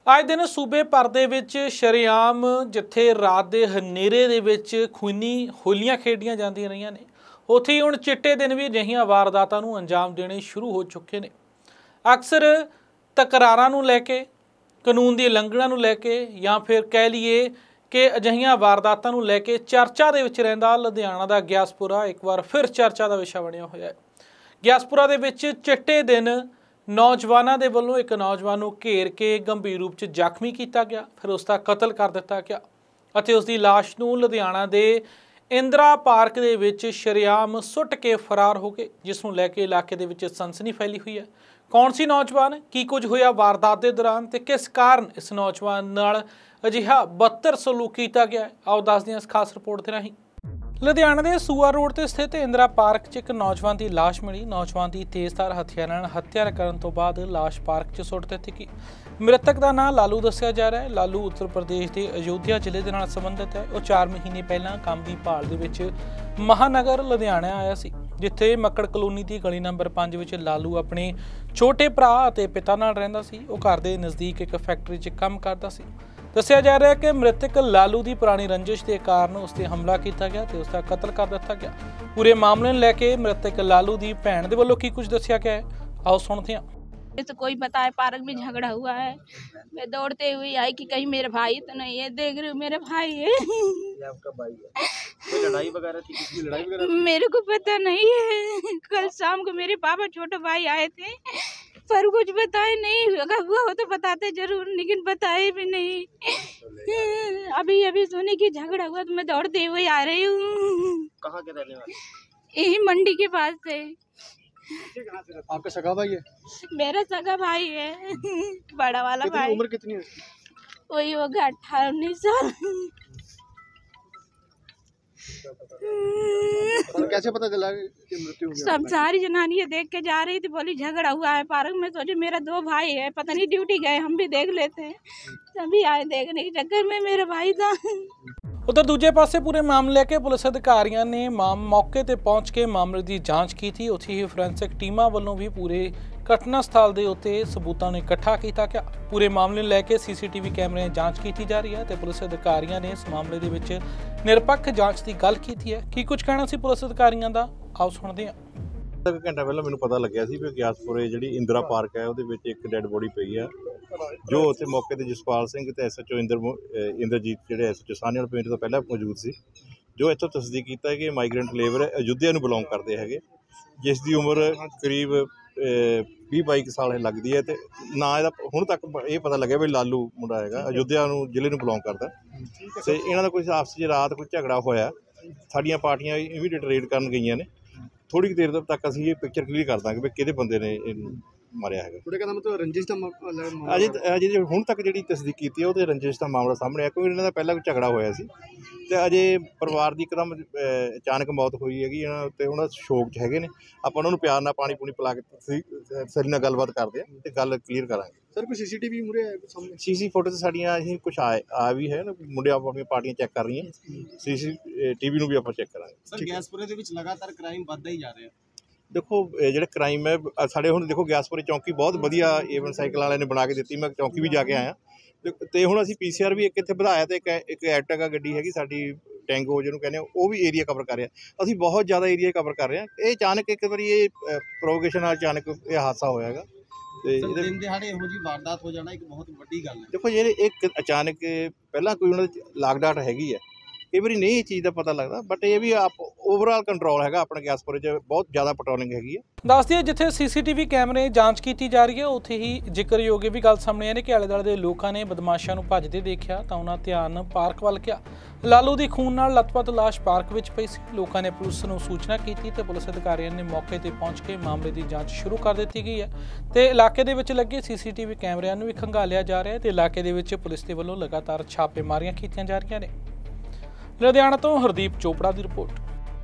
ਅੱਜ दिन सूबे भर ਦੇ ਵਿੱਚ ਸ਼ਰੇਆਮ ਜਿੱਥੇ ਰਾਤ ਦੇ ਹਨੇਰੇ ਦੇ ਵਿੱਚ ਖੂਨੀ ਹੋਲੀਆਂ ਖੇਡੀਆਂ ਜਾਂਦੀਆਂ ਰਹੀਆਂ ਨੇ, ਉੱਥੇ ਹੁਣ ਚਿੱਟੇ ਦਿਨ ਵੀ ਅਜਿਹੀਆਂ ਵਾਰਦਾਤਾਂ ਨੂੰ ਅੰਜਾਮ ਦੇਣੇ ਸ਼ੁਰੂ ਹੋ ਚੁੱਕੇ ਨੇ। ਅਕਸਰ ਤਕਰਾਰਾਂ ਨੂੰ ਲੈ ਕੇ, ਕਾਨੂੰਨ ਦੀ ਉਲੰਘਣਾ ਨੂੰ ਲੈ ਕੇ, ਜਾਂ ਫਿਰ ਕਹਿ ਲਈਏ ਕਿ ਅਜਿਹੀਆਂ ਵਾਰਦਾਤਾਂ ਨੂੰ ਲੈ ਕੇ ਚਰਚਾ ਦੇ ਵਿੱਚ ਰਹਿੰਦਾ ਲੁਧਿਆਣਾ ਦਾ ਗਿਆਸਪੁਰਾ ਇੱਕ ਵਾਰ ਫਿਰ ਚਰਚਾ ਦਾ ਵਿਸ਼ਾ ਬਣਿਆ ਹੋਇਆ ਹੈ। ਗਿਆਸਪੁਰਾ ਦੇ ਵਿੱਚ ਚਿੱਟੇ ਦਿਨ नौजवानों के वालों एक नौजवान को घेर के गंभीर रूप से जख्मी किया गया, फिर उसका कतल कर दिता गया और उसकी लाश को लुधियाना के इंदिरा पार्क दे विच शरेआम सुट के फरार हो गए, जिसनों लैके इलाके दे विच सनसनी फैली हुई है। कौन सी नौजवान, की कुछ होया वारदात के दौरान ते किस कारण इस नौजवान नाल अजिहा बदतर सलूक किया गया है, आओ दसदे हां इस खास रिपोर्ट के राहीं। लुधियाना के सूआ रोड पर स्थित इंदिरा पार्क च एक नौजवान की लाश मिली। नौजवान की तेज़धार हथियार हत्या करने तो बाद लाश पार्क च सुट दी गई। मृतक का नाम लालू दस्सिया जा रहा है। लालू उत्तर प्रदेश के अयोध्या जिले के नाल संबंधित है। वो 4 महीने पहला काम की भाल दे विच महानगर लुधियाना आया सी, जिथे मक्कड़ कलोनी की गली नंबर 5 विच लालू अपने छोटे भरा ते पिता नाल रहिंदा सी। वो घर के नज़दीक एक फैक्ट्री च काम करता सी। दस्सिया जा रहा है कि मृतक लालू की पुरानी रंजिश के कारण उस पर हमला किया गया तो उसका कतल कर दिता गया। पूरे मामले को लैके मृतक लालू की भैन के वालों की कुछ दस्सिया गया है, आओ सुनते हैं। तो कोई बताए पार्क में झगड़ा हुआ है, मैं दौड़ते हुए आई कि कहीं मेरा भाई तो नहीं है, देख रही हूँ मेरा भाई है। ये आपका भाई है? कोई लड़ाई वगैरह थी? किसी की लड़ाई वगैरह? मेरे को पता नहीं है। कल शाम को मेरे पापा छोटे भाई आए थे, पर कुछ बताए नहीं। अगर हुआ हो तो बताते जरूर, लेकिन बताए भी नहीं। अभी अभी सुने कि झगड़ा हुआ तो मैं दौड़ते हुए आ रही हूँ। कहाँ के रहने वाले? यही मंडी के पास से। आपका सगा भाई है? मेरा सगा भाई है, बड़ा वाला भाई। उम्र कितनी है? वही होगा 18-19 साल। और कैसे पता चला कि मृत्यु हो गया? सब सारी जनानियां देख के जा रही थी, बोली झगड़ा हुआ है पार्क में। सोचे मेरा 2 भाई है, पता नहीं ड्यूटी गए, हम भी देख लेते हैं। सभी आए देखने के चक्कर में मेरा भाई था। उधर दूजे पासे पूरे मामले के पुलिस अधिकारियों ने मौके पर पहुंच के मामले की जांच की थी। उत्थे ही फोरेंसिक टीमां वालों भी पूरे घटना स्थल के उत्ते सबूतों ने इकट्ठा किया गया। पूरे मामले लैके CCTV कैमरे जांच की जा रही है तो पुलिस अधिकारियों ने इस मामले के विच निरपक्ष जांच की गल की है। की कुछ कहना सी पुलिस अधिकारियों का, आओ सुनते हैं। एक घंटा पहले मैंने पता लग्या सी कि ਗਿਆਸਪੁਰੇ ਜਿਹੜੀ इंदिरा पार्क है ਉਹਦੇ ਵਿੱਚ ਇੱਕ ਡੈਡ ਬੋਡੀ ਪਈ ਆ, ਜੋ ਉੱਥੇ ਮੌਕੇ ਤੇ ਜਸਪਾਲ ਸਿੰਘ ਤੇ SHO ਇੰਦਰਜੀਤ ਜਿਹੜੇ SHO ਸਾਹਨੇਵਾਲ ਪਿੰਡ ਤੋਂ ਪਹਿਲਾਂ ਮੌਜੂਦ ਸੀ, ਜੋ ਇੱਥੋਂ ਤਸਦੀਕ ਕੀਤਾ ਕਿ ਮਾਈਗ੍ਰੈਂਟ ਲੇਬਰ ਅਯੁੱਧਿਆ ਨੂੰ ਬਿਲੋਂਗ ਕਰਦੇ ਹੈਗੇ, ਜਿਸ ਦੀ ਉਮਰ ਕਰੀਬ 20-22 ਸਾਲ ਲੱਗਦੀ ਹੈ। ਤੇ ਨਾ ਇਹਦਾ ਹੁਣ ਤੱਕ ਇਹ ਪਤਾ ਲੱਗਿਆ ਵੀ ਲਾਲੂ ਮੁੰਡਾ ਹੈਗਾ, ਅਯੁੱਧਿਆ ਨੂੰ ਜ਼ਿਲ੍ਹੇ ਨੂੰ ਬਿਲੋਂਗ ਕਰਦਾ। ਤੇ ਇਹਨਾਂ ਦਾ ਕੋਈ ਆਪਸ 'ਚ ਰਾਤ ਕੋਈ ਝਗੜਾ ਹੋਇਆ, ਸਾਡੀਆਂ ਪਾਰਟੀਆਂ ਇਮੀਡੀਏਟ ਰੇਡ ਕਰਨ ਗਈਆਂ ਨੇ। थोड़ी देर तक असीं ये पिक्चर क्लीयर कर देंगे भी किहदे बंदे ने मारिया है। मतलब रंजिश का अजे हुण तक जिहड़ी तस्दीक कीती है वो रंजिश का मामला सामने आया, क्योंकि इन्हां दा पहला कोई झगड़ा होया सी ते अजे परिवार की एकदम अचानक मौत हुई हैगी ते उन्हां शोक च हैगे ने। आपां उन्हां नूं प्यार नाल पानी पूनी पिला के सरी नाल गलबात करदे आ ते गल क्लीयर करांगे। सर कोई CCTV मुरे है सामने? CC फुटेज साड़ियां असीं कुछ आ भी है ना, मुंडे अपनी पार्टियां चैक कर रही हैं, CCTV नूं भी आपां चैक करांगे। सर ਗਿਆਸਪੁਰੇ ਦੇ ਵਿੱਚ लगातार क्राइम ਵੱਧਦਾ ਹੀ ਜਾ ਰਿਹਾ। देखो ਜਿਹੜੇ ਕ੍ਰਾਈਮ ਹੈ ਸਾਡੇ ਹੁਣ ਦੇਖੋ ਗਿਆਸਪੁਰੇ ਚੌਂਕੀ ਬਹੁਤ ਵਧੀਆ ਏਵਨ ਸਾਈਕਲ ਵਾਲਿਆਂ ਨੇ ਬਣਾ ਕੇ ਦਿੱਤੀ, ਮੈਂ ਚੌਂਕੀ ਵੀ ਜਾ ਕੇ ਆਇਆ ਤੇ ਹੁਣ ਅਸੀਂ PCR ਵੀ ਇੱਕ ਇੱਥੇ ਵਧਾਇਆ ਤੇ ਇੱਕ ਐਟਗਾ ਗੱਡੀ ਹੈਗੀ ਸਾਡੀ ਟੈਂਗੋ ਜਿਹਨੂੰ ਕਹਿੰਦੇ ਆ, ਉਹ ਵੀ ਏਰੀਆ ਕਵਰ ਕਰ ਰਿਹਾ। ਅਸੀਂ ਬਹੁਤ ਜ਼ਿਆਦਾ ਏਰੀਆ ਕਵਰ ਕਰ ਰਹੇ ਹਾਂ। ਇਹ ਅਚਾਨਕ ਇੱਕ ਵਾਰੀ ਇਹ ਪ੍ਰੋਵੋਕੇਸ਼ਨ ਨਾਲ ਅਚਾਨਕ ਇਹ ਹਾਦਸਾ ਹੋਇਆ ਹੈਗਾ ਤੇ ਦਿਨ ਦਿਹਾੜੇ ਇਹੋ ਜਿਹੀ ਵਾਰਦਾਤ ਹੋ ਜਾਣਾ ਇੱਕ ਬਹੁਤ ਵੱਡੀ ਗੱਲ ਹੈ। ਦੇਖੋ ਜਿਹੜੇ ਇੱਕ ਅਚਾਨਕ ਪਹਿਲਾਂ ਕੋਈ ਉਹਨਾਂ ਦੀ ਲਾਗਡਾਟ ਹੈਗੀ ਹੈ, कई बार नहीं ये चीज़ का पता लगता, बट ये भी आप ओवरऑल कंट्रोल है अपने ਗਿਆਸਪੁਰੇ 'ਚ बहुत ज़्यादा पेट्रोलिंग हैगी है। दस दिए जिथे CCTV कैमरे जांच की जा रही है, उत्थे ही जिक्रयोग भी गल सामने आई कि आले दुआले के लोगों ने बदमाशों को भजते देखा तो उन्होंने ध्यान पार्क वाल किया। लालू की खून नाल लथपथ लाश पार्क में पई सी। लोगों ने पुलिस को सूचना की तो पुलिस अधिकारियों ने मौके पर पहुँच के मामले की जांच शुरू कर दी गई है तो इलाके दे विच लगे CCTV कैमरिਆਂ ਨੂੰ भी खंगालिया जा रहा है तो इलाके दे विच पुलिस के वल्लों लगातार छापेमारियां कीतियां जा रही ने। लुधियाना तो हरदीप चोपड़ा की रिपोर्ट।